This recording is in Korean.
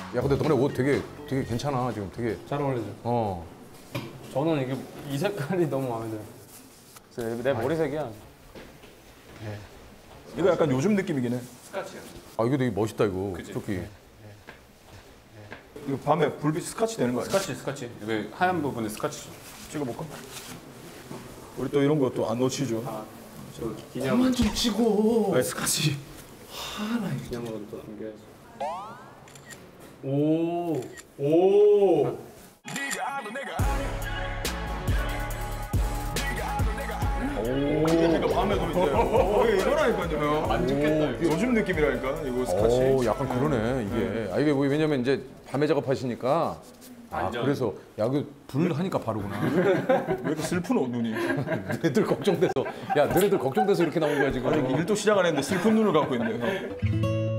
야 근데 너네 옷 되게 괜찮아 지금 되게. 잘 어울리죠? 어. 저는 이게 이 색깔이 너무 마음에 들어요. 그래서 내 머리색이야. 네. 이거 약간 요즘 느낌이긴 해. 스카치요. 아 이거 되게 멋있다 이거. 그치? 조끼. 이거 밤에 불빛 스카치 되는 거 아니야? 스카치. 이거 하얀 부분에 스카치죠. 찍어볼까? 우리 또 이런 거 또 안 놓치죠. 저 기념. 그만 좀 치고. 아, 스카치. 기념으로 또 남겨야지. 오. 이거 밤에도 이제 이거라니까요. 안 찍겠다. 요즘 느낌이라니까 이거 스카치. 오 약간 그러네 이게. 아 이게 뭐 왜냐면 이제 밤에 작업하시니까. 아 완전. 그래서 야 그 불 하니까 바르구나. 왜 이렇게 슬프노 눈이? 너네들 걱정돼서. 야 너네들 걱정돼서 이렇게 나온 거야 지금. 아직 일도 시작 안 했는데 슬픈 눈을 갖고 있네요.